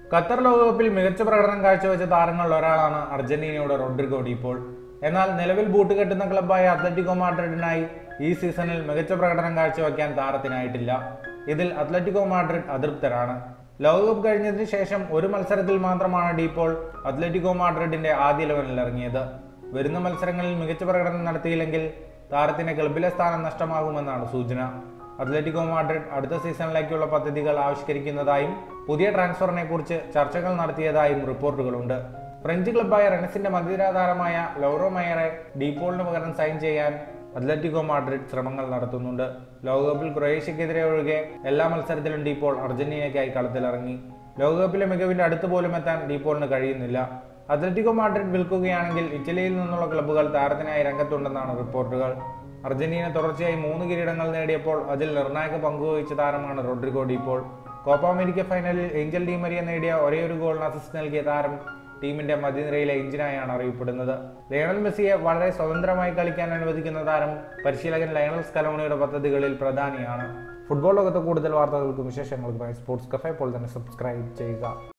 Qatar ലോകകപ്പിൽ മികച്ച പ്രകടനം കാഴ്ചവെച്ച താരങ്ങളിൽ ഒരാളാണ് അർജന്റീനയുടെ റോഡ്രിഗോ ഡി പോൾ. എന്നാൽ നിലവിൽ ബൂട്ട് കെട്ടുന്ന ക്ലബ്ബായ അത്ലറ്റിക്കോ മാഡ്രിഡിനായി ഈ സീസണിൽ മികച്ച പ്രകടനം കാഴ്ചവെക്കാൻ താരത്തിനായിട്ടില്ല. ഇതിൽ അത്ലറ്റിക്കോ മാഡ്രിഡ് അതൃപ്തരാണ്. ലോകകപ്പ് കഴിഞ്ഞതിന് ശേഷം ഒരു മത്സരത്തിൽ മാത്രമാണ് ഡി പോൾ അത്ലറ്റിക്കോ മാഡ്രിഡിന്റെ ആദ്യ 11-ൽ ഇറങ്ങിയത്. വരുന്ന മത്സരങ്ങളിൽ മികച്ച പ്രകടനം നടത്തിയില്ലെങ്കിൽ താരത്തിന് ക്ലബിലെ സ്ഥാനം നഷ്ടമാകുമെന്നാണ് സൂചന. അത്ലറ്റിക്കോ മാഡ്രിഡ് അടുത്ത സീസണിലേക്കുള്ള പദ്ധതികൾ ആവിഷ്കരിക്കുന്നതായും പുതിയ ട്രാൻസ്ഫറിനെ കുറിച്ച് ചർച്ചകൾ നടത്തിയതായും റിപ്പോർട്ടുകളുണ്ട്. ഫ്രഞ്ച് ക്ലബ്ബായ റെനസിന്റെ മധ്യനിര താരമായ ലൗറോ മയറെ ഡീപോളിന് പകരം സൈൻ ചെയ്യാൻ അത്ലറ്റിക്കോ മാഡ്രിഡ് ശ്രമങ്ങൾ നടത്തുന്നുണ്ട്. ലോകകപ്പിൽ ക്രൊയേഷ്യക്കെതിരെ ഒഴികെ എല്ലാ മത്സരത്തിലും ഡീപോൾ അർജന്റീനയ്ക്കായി കളത്തിലിറങ്ങി. ലോകകപ്പിലെ മികവിന്റെ അടുത്ത് പോലും എത്താൻ ഡീപോളിന് കഴിയുന്നില്ല. അത്ലറ്റിക്കോ മാഡ്രിഡ് വിൽക്കുകയാണെങ്കിൽ ഇറ്റലിയിൽ നിന്നുള്ള ക്ലബ്ബുകൾ താരത്തിനായി രംഗത്തുണ്ടെന്നാണ് റിപ്പോർട്ടുകൾ. അർജന്റീന തുടർച്ചയായി 3 കിരീടങ്ങൾ നേടിയപ്പോൾ അതിൽ നിർണായക പങ്കുവഹിച്ച താരമാണ് Rodrigo De Paul. Copa America ഫൈനലിൽ ഏഞ്ചൽ ഡി മരിയ നേടിയ ഒരേയൊരു ഗോളിന് അസിസ്റ്റ് നൽകിയ താരം ടീമിന്റെ മധ്യനിരയിലെ എഞ്ചിനായാണ് അറിയപ്പെടുന്നത്. ലയണൽ മെസ്സിയെ വളരെ സ്വതന്ത്രമായി കളിക്കാൻ അനുവദിക്കുന്ന താരം പരിശീലകൻ ലയണൽ സ്കലോണിയുടെ പദ്ധതികളിൽ പ്രധാനിയാണ്. ഫുട്ബോൾ ലോകത്തെ കൂടുതൽ വാർത്തകൾക്കും വിശേഷങ്ങൾക്കുമായി സ്പോർട്സ് കഫേ ഇപ്പോൾ തന്നെ സബ്സ്ക്രൈബ് ചെയ്യുക.